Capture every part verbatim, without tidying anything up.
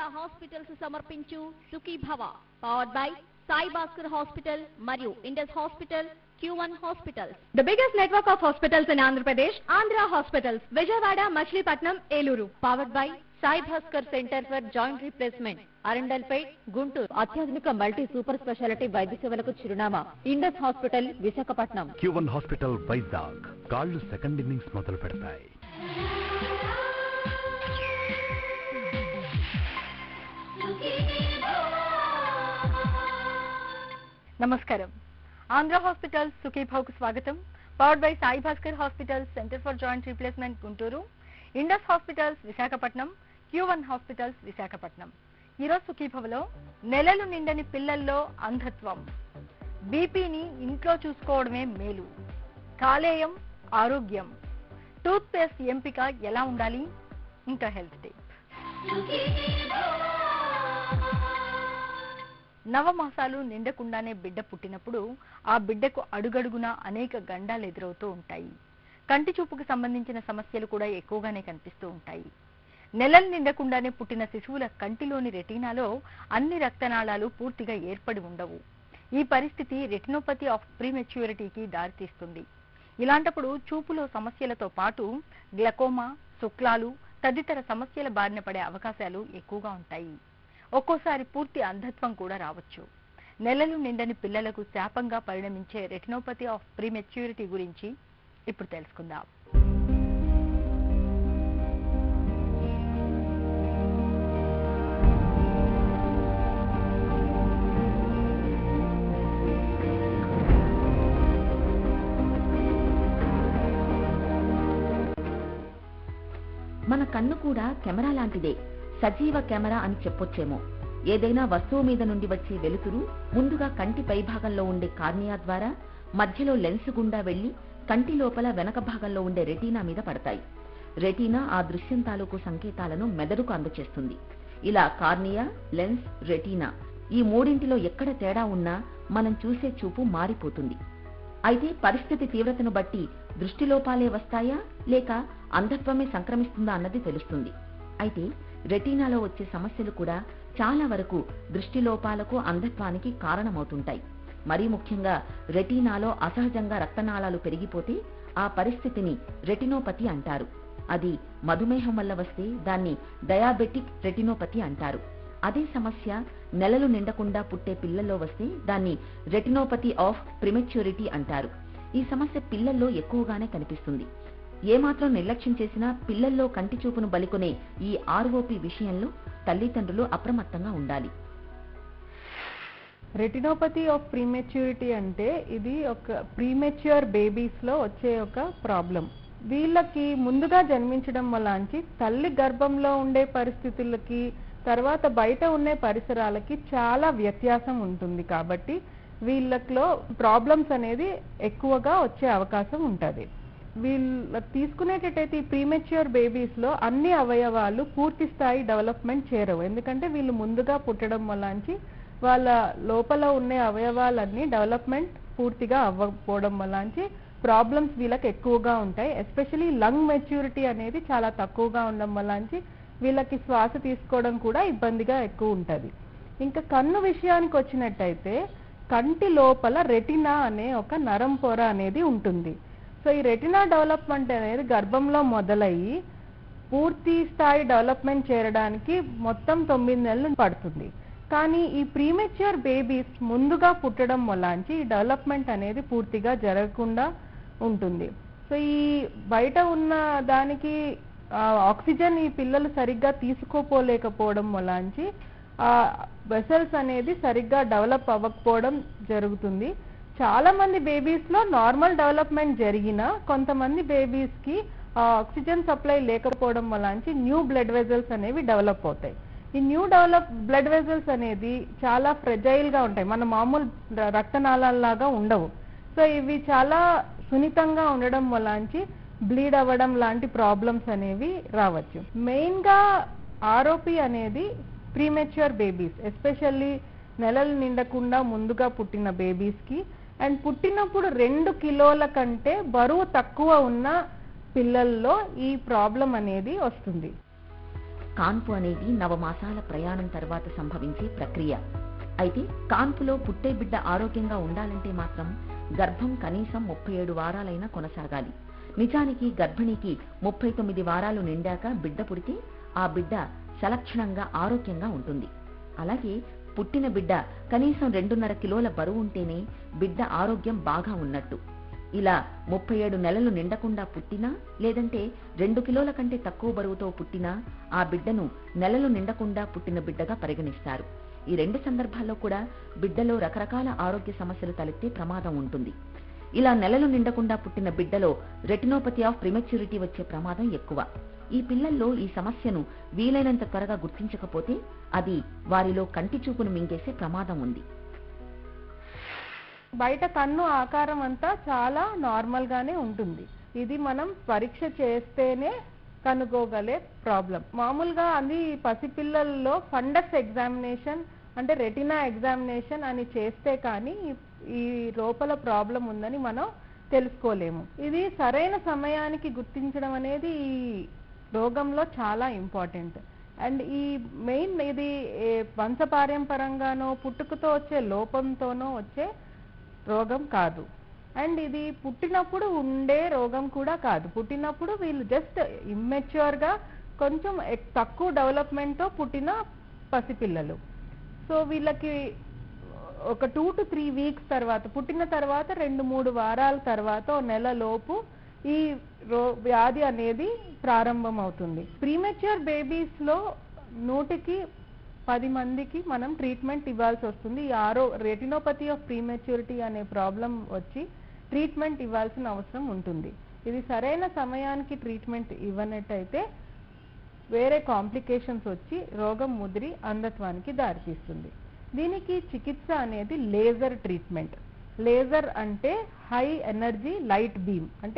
Vijayawada hospitals సమర్పించు Sukhibhava powered by Sai Bhaskar hospital మరియు Indus hospital Q one Hospitals. The biggest network of hospitals in Andhra Pradesh, Andhra Hospitals, Vijayawada, Machilipatnam, Eluru. Powered by Sai Bhaskar Center for Joint Replacement, Arundalpet, Guntur. అత్యాధునిక multi super speciality వైద్య సేవలకు చిరునామా Indus hospital Visakhapatnam. Q one Hospital Vizag కాళ్ళు second innings మొదలు పెడతాయి. నమస్కారం. Andhra hospital సుఖీభావకు స్వాగతం. Powered by Sai Bhaskar hospital centre for joint replacement Guntur, Indus hospitals Visakhapatnam, Q one hospitals Visakhapatnam. ఈరోజు సుఖీభవలో నెలలు నిండని పిల్లల్లో అంధత్వం, బీపీని ఇంట్లో చూసుకోవడమే మేలు, కాలేయం ఆరోగ్యం, టూత్ పేస్ట్ ఎంపిక ఎలా ఉండాలి, ఇంకా హెల్త్ టిప్. నవమాసాలు నిండకుండానే బిడ్డ పుట్టినప్పుడు ఆ బిడ్డకు అడుగడుగునా అనేక గండాలు ఎదురవుతూ ఉంటాయి. కంటి చూపుకు సంబంధించిన సమస్యలు కూడా ఎక్కువగానే కనిపిస్తూ ఉంటాయి. నెలలు నిండకుండానే పుట్టిన శిశువుల కంటిలోని రెటీనాలో అన్ని రక్తనాళాలు పూర్తిగా ఏర్పడి ఉండవు. ఈ పరిస్థితి రెటినోపతి ఆఫ్ ప్రీమెచ్యూరిటీకి దారితీస్తుంది. ఇలాంటప్పుడు చూపులో సమస్యలతో పాటు గ్లకోమా, శుక్లాలు తదితర సమస్యల బారిన పడే అవకాశాలు ఎక్కువగా ఉంటాయి. ఒక్కోసారి పూర్తి అంధత్వం కూడా రావచ్చు. నెలలు నిండని పిల్లలకు శాపంగా పరిణమించే రెటినోపతి ఆఫ్ ప్రీమెచ్యూరిటీ గురించి ఇప్పుడు తెలుసుకుందాం. మన కన్ను కూడా కెమెరా లాంటిదే, సజీవ కెమెరా అని చెప్పొచ్చేమో. ఏదైనా వస్తువు మీద నుండి వచ్చే వెలుతురు ముందుగా కంటి పైభాగంలో ఉండే కార్నియా ద్వారా మధ్యలో లెన్స్ గుండా వెళ్లి కంటి లోపల వెనక భాగంలో ఉండే రెటీనా మీద పడతాయి. రెటీనా ఆ దృశ్యం తాలూకు సంకేతాలను మెదడుకు అందచేస్తుంది. ఇలా కార్నియా, లెన్స్, రెటీనా ఈ మూడింటిలో ఎక్కడ తేడా ఉన్నా మనం చూసే చూపు మారిపోతుంది. అయితే పరిస్థితి తీవ్రతను బట్టి దృష్టిలోపాలే వస్తాయా లేక అంధత్వమే సంక్రమిస్తుందా అన్నది తెలుస్తుంది. అయితే రెటీనాలో వచ్చే సమస్యలు కూడా చాలా వరకు దృష్టిలోపాలకు, అంధత్వానికి కారణమవుతుంటాయి. మరీ ముఖ్యంగా రెటీనాలో అసహజంగా రక్తనాళాలు పెరిగిపోతే ఆ పరిస్థితిని రెటినోపతి అంటారు. అది మధుమేహం వల్ల వస్తే దాన్ని డయాబెటిక్ రెటినోపతి అంటారు. అదే సమస్య నెలలు నిండకుండా పుట్టే పిల్లల్లో వస్తే దాన్ని రెటినోపతి ఆఫ్ ప్రిమెచ్యూరిటీ అంటారు. ఈ సమస్య పిల్లల్లో ఎక్కువగానే కనిపిస్తుంది. ఏమాత్రం నిర్లక్ష్యం చేసినా పిల్లల్లో కంటి చూపును బలికొనే ఈ ఆర్ఓపి విషయంలో తల్లిదండ్రులు అప్రమత్తంగా ఉండాలి. రెటినోపతి ఆఫ్ ప్రీమెచ్యూరిటీ అంటే ఇది ఒక ప్రీమెచ్యూర్ బేబీస్ లో వచ్చే ఒక ప్రాబ్లం. వీళ్ళకి ముందుగా జన్మించడం వల్ల తల్లి గర్భంలో ఉండే పరిస్థితులకి తర్వాత బయట ఉండే పరిసరాలకి చాలా వ్యత్యాసం ఉంటుంది. కాబట్టి వీళ్ళలో ప్రాబ్లమ్స్ అనేది ఎక్కువగా వచ్చే అవకాశం ఉంటుంది. వీళ్ళు తీసుకునేటట్టయితే ఈ ప్రీమెచ్యూర్ బేబీస్ లో అన్ని అవయవాలు పూర్తి స్థాయి డెవలప్మెంట్ చేరవు. ఎందుకంటే వీళ్ళు ముందుగా పుట్టడం వల్ల వాళ్ళ లోపల ఉండే అవయవాలన్నీ డెవలప్మెంట్ పూర్తిగా అవ్వకపోవడం వల్ల ప్రాబ్లమ్స్ వీళ్ళకి ఎక్కువగా ఉంటాయి. ఎస్పెషలీ లంగ్ మెచ్యూరిటీ అనేది చాలా తక్కువగా ఉండడం వల్ల వీళ్ళకి శ్వాస తీసుకోవడం కూడా ఇబ్బందిగా ఎక్కువ ఉంటుంది. ఇంకా కన్ను విషయానికి వచ్చినట్టయితే కంటి లోపల రెటినా అనే ఒక నరం పొర అనేది ఉంటుంది. సో ఈ రెటినా డెవలప్మెంట్ అనేది గర్భంలో మొదలయ్యి పూర్తి స్థాయి డెవలప్మెంట్ చేరడానికి మొత్తం తొమ్మిది నెలలు పడుతుంది. కానీ ఈ ప్రీమెచ్యూర్ బేబీస్ ముందుగా పుట్టడం వల్ల ఈ డెవలప్మెంట్ అనేది పూర్తిగా జరగకుండా ఉంటుంది. సో ఈ బయట ఉన్న దానికి ఆక్సిజన్ ఈ పిల్లలు సరిగ్గా తీసుకోపోలేకపోవడం వల్ల ఆ వెసల్స్ అనేది సరిగ్గా డెవలప్ అవ్వకపోవడం జరుగుతుంది. చాలా మంది బేబీస్ లో నార్మల్ డెవలప్మెంట్ జరిగినా కొంతమంది బేబీస్ కి ఆక్సిజన్ సప్లై లేకపోవడం వల్ల న్యూ బ్లడ్ వెజల్స్ అనేవి డెవలప్ అవుతాయి. ఈ న్యూ డెవలప్ బ్లడ్ వెజల్స్ అనేది చాలా ఫ్రెజైల్ గా ఉంటాయి, మన మామూలు రక్తనాళాల్లాగా ఉండవు. సో ఇవి చాలా సున్నితంగా ఉండడం వల్ల బ్లీడ్ అవ్వడం లాంటి ప్రాబ్లమ్స్ అనేవి రావచ్చు. మెయిన్ గా ఆర్ఓపి అనేది ప్రీమెచ్యూర్ బేబీస్, ఎస్పెషల్లీ నెలలు నిండకుండా ముందుగా పుట్టిన బేబీస్ కి అండ్ పుట్టినప్పుడు రెండు కిలోల కంటే బరువు తక్కువ ఉన్న పిల్లల్లో ఈ ప్రాబ్లం అనేది వస్తుంది. కాన్పు అనేది నవమాసాల ప్రయాణం తర్వాత సంభవించే ప్రక్రియ. అయితే కాన్పులో పుట్టే బిడ్డ ఆరోగ్యంగా ఉండాలంటే మాత్రం గర్భం కనీసం ముప్పై ఏడు వారాలైనా కొనసాగాలి. నిజానికి గర్భిణికి ముప్పై తొమ్మిది వారాలు నిండాక బిడ్డ పుడితే ఆ బిడ్డ సలక్షణంగా ఆరోగ్యంగా ఉంటుంది. అలాగే పుట్టిన బిడ్డ కనీసం రెండున్నర కిలోల బరువు ఉంటేనే బిడ్డ ఆరోగ్యం బాగా ఉన్నట్టు. ఇలా ముప్పై ఏడు నెలలు నిండకుండా పుట్టినా లేదంటే రెండు కిలోల కంటే తక్కువ బరువుతో పుట్టినా ఆ బిడ్డను నెలలు నిండకుండా పుట్టిన బిడ్డగా పరిగణిస్తారు. ఈ రెండు సందర్భాల్లో కూడా బిడ్డలో రకరకాల ఆరోగ్య సమస్యలు తలెత్తే ప్రమాదం ఉంటుంది. ఇలా నెలలు నిండకుండా పుట్టిన బిడ్డలో రెటినోపతి ఆఫ్ ప్రిమెచ్యూరిటీ వచ్చే ప్రమాదం ఎక్కువ. ఈ పిల్లల్లో ఈ సమస్యను వీలైనంత త్వరగా గుర్తించకపోతే అది వారిలో కంటి చూపును మింగేసే ప్రమాదం ఉంది. బయట కన్ను ఆకారం అంతా చాలా నార్మల్ గానే ఉంటుంది. ఇది మనం పరీక్ష చేస్తేనే కనుగోగలే ప్రాబ్లం. మామూలుగా అది పసిపిల్లల్లో ఫండస్ ఎగ్జామినేషన్ అంటే రెటినా ఎగ్జామినేషన్ అని చేస్తే కానీ ఈ లోపల ప్రాబ్లం ఉందని మనం తెలుసుకోలేము. ఇది సరైన సమయానికి గుర్తించడం అనేది ఈ రోగంలో చాలా ఇంపార్టెంట్. అండ్ ఈ మెయిన్ ఇది వంశపారంపరంగానో పుట్టుకతో వచ్చే లోపంతోనో వచ్చే రోగం కాదు. అండ్ ఇది పుట్టినప్పుడు ఉండే రోగం కూడా కాదు. పుట్టినప్పుడు వీళ్ళు జస్ట్ ఇమ్మెచ్యూర్ గా కొంచెం తక్కువ డెవలప్మెంట్ తో పుట్టిన పసిపిల్లలు. సో వీళ్ళకి ఒక టూ టు త్రీ వీక్స్ తర్వాత పుట్టిన తర్వాత రెండు మూడు వారాల తర్వాత నెల లోపు ఈ రో వ్యాధి అనేది ప్రారంభం అవుతుంది. ప్రీమెచ్యూర్ బేబీస్ లో నూటికి పది మందికి మనం ట్రీట్మెంట్ ఇవ్వాల్సి వస్తుంది. ఈ ఆరో రెటినోపతి ఆఫ్ ప్రీమెచ్యూరిటీ అనే ప్రాబ్లం వచ్చి ట్రీట్మెంట్ ఇవ్వాల్సిన అవసరం ఉంటుంది. ఇది సరైన సమయానికి ట్రీట్మెంట్ ఇవ్వనట్టయితే వేరే కాంప్లికేషన్స్ వచ్చి రోగం ముదిరి అంధత్వానికి దారితీస్తుంది. దీనికి చికిత్స అనేది లేజర్ ట్రీట్మెంట్. లేజర్ అంటే హై ఎనర్జీ లైట్ బీమ్, అంటే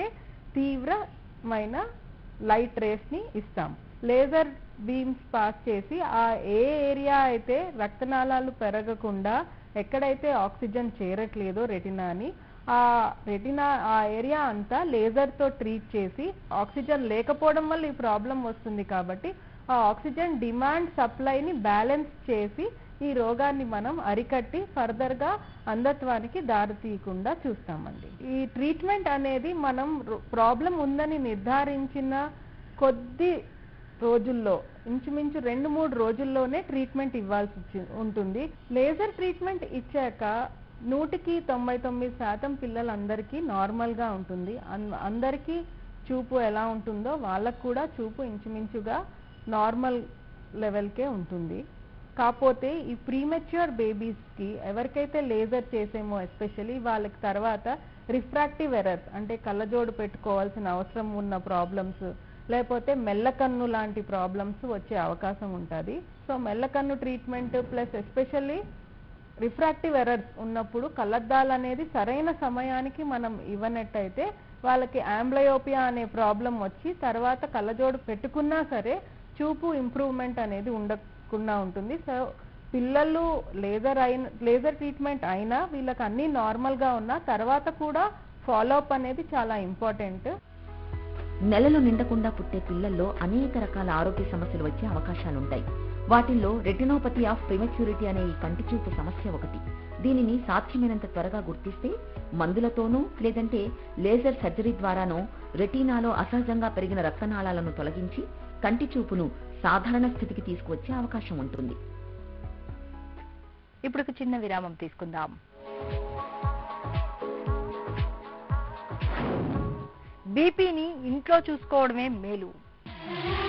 తీవ్రమైన లైట్ రేస్ ని ఇస్తాం. లేజర్ బీమ్స్ పాస్ చేసి ఆ ఏ ఏరియా అయితే రక్తనాళాలు పెరగకుండా ఎక్కడైతే ఆక్సిజన్ చేరట్లేదో రెటినాని ఆ రెటినా ఆ ఏరియా అంతా లేజర్ తో ట్రీట్ చేసి, ఆక్సిజన్ లేకపోవడం వల్ల ఈ ప్రాబ్లం వస్తుంది కాబట్టి ఆ ఆక్సిజన్ డిమాండ్ సప్లైని బ్యాలెన్స్ చేసి ఈ రోగాన్ని మనం అరికట్టి ఫర్దర్ గా అంధత్వానికి దారితీయకుండా చూస్తామండి. ఈ ట్రీట్మెంట్ అనేది మనం ప్రాబ్లం ఉందని నిర్ధారించిన కొద్ది రోజుల్లో ఇంచుమించు రెండు మూడు రోజుల్లోనే ట్రీట్మెంట్ ఇవ్వాల్సి ఉంటుంది. లేజర్ ట్రీట్మెంట్ ఇచ్చాక నూటికి తొంభై తొమ్మిది శాతం పిల్లలందరికీ నార్మల్ గా ఉంటుంది. అందరికీ చూపు ఎలా ఉంటుందో వాళ్ళకు కూడా చూపు ఇంచుమించుగా నార్మల్ లెవెల్కే ఉంటుంది. కాకపోతే ఈ ప్రీమెచ్యూర్ బేబీస్ కి ఎవరికైతే లేజర్ చేసేమో ఎస్పెషల్లీ వాళ్ళకి తర్వాత రిఫ్రాక్టివ్ ఎర్రర్స్ అంటే కళ్ళజోడు పెట్టుకోవాల్సిన అవసరం ఉన్న ప్రాబ్లమ్స్, లేకపోతే మెల్లకన్ను లాంటి ప్రాబ్లమ్స్ వచ్చే అవకాశం ఉంటుంది. సో మెల్లకన్ను treatment plus especially refractive errors ఉన్నప్పుడు కళ్ళద్దాలు అనేది సరైన సమయానికి మనం ఇవ్వనట్టయితే వాళ్ళకి ఆంబ్లయోపియా అనే ప్రాబ్లం వచ్చి తర్వాత కళ్ళజోడు పెట్టుకున్నా సరే చూపు ఇంప్రూవ్మెంట్ అనేది ఉండకుండా ఉంటుంది. సో పిల్లలు లేజర్ అయిన లేజర్ ట్రీట్మెంట్ అయినా వీళ్ళకి అన్ని నార్మల్ గా ఉన్నా తర్వాత కూడా ఫాలోఅప్ అనేది చాలా ఇంపార్టెంట్. నెలలు నిండకుండా పుట్టే పిల్లల్లో అనేక రకాల ఆరోగ్య సమస్యలు వచ్చే అవకాశాలుంటాయి. వాటిల్లో రెటినోపతి ఆఫ్ ప్రిమెచ్యూరిటీ అనే ఈ కంటి చూపు సమస్య ఒకటి. దీనిని సాధ్యమైనంత త్వరగా గుర్తిస్తే మందులతోనూ లేదంటే లేజర్ సర్జరీ ద్వారానో రెటీనాలో అసహజంగా పెరిగిన రక్తనాళాలను తొలగించి కంటి చూపును సాధారణ స్థితికి తీసుకువచ్చే అవకాశం ఉంటుంది. ఇప్పుడు ఒక చిన్న విరామం తీసుకుందాం. బీపీని ఇంట్లో చూసుకోవడమే మేలు.